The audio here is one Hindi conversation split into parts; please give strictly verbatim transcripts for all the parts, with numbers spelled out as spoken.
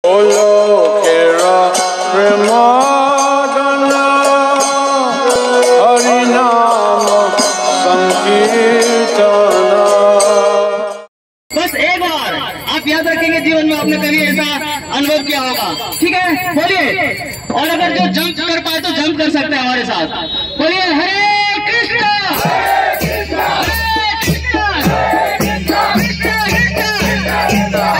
बस एक बार आप याद रखेंगे, जीवन में आपने कभी ऐसा अनुभव किया होगा। ठीक है, बोलिए। और अगर जो जंप कर पाए तो जंप कर सकते हैं हमारे साथ। बोलिए हरे कृष्णा, हरे कृष्णा, हरे कृष्णा, कृष्णा कृष्णा, कृष्णा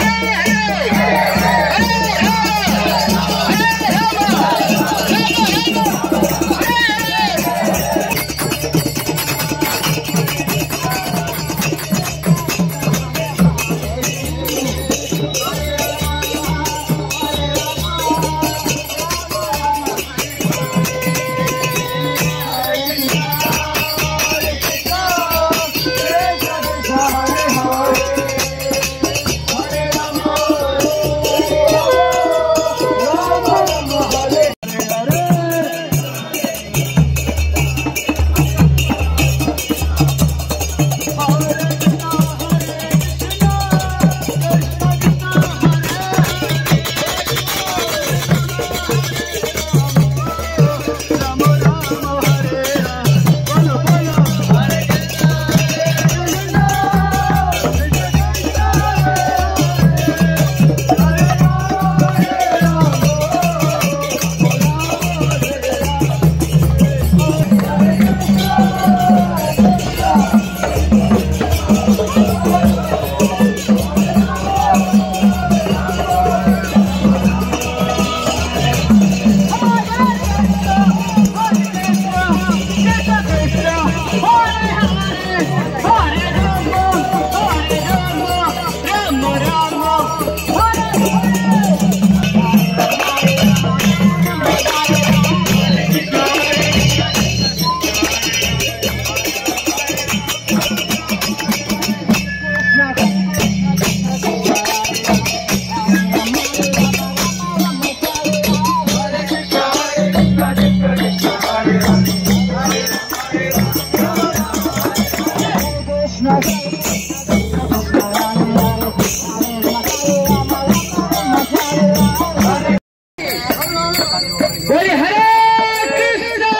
बोलिए हरे कृष्णा,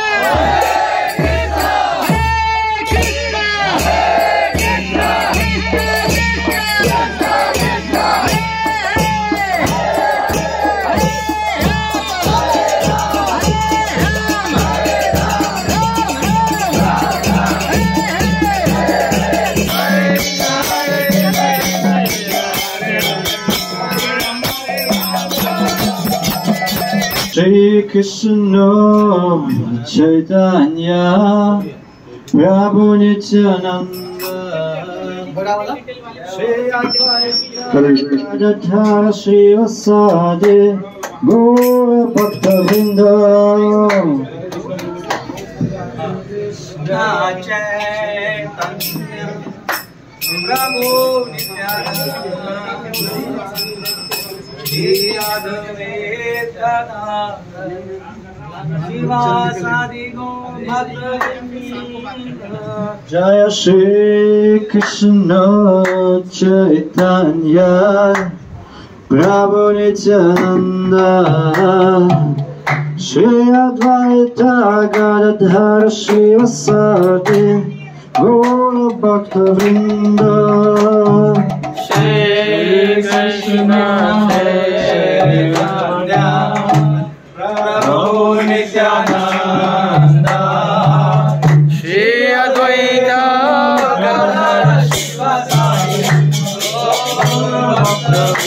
हरे कृष्णा, हरे Krishna, Krishna Krishna, Shri Krishna Chaitanya Prabhu Nityananda Shri Advaita Shri Vasadi Gaura Bhakta Vrinda Krishna Chaitanya Prabhu Nityananda Shri Advaita Shivasadi Gaura Jaya Shri Krishna Chaitanya Prabhu Nityananda Shri Advaita Gadadhara Shivasadi Gaura Bhakta Vrinda Shri Krishna Chaitanya Prabhu Nityananda Shri Advaita Gadadhara Shivasadi Gaura Bhakta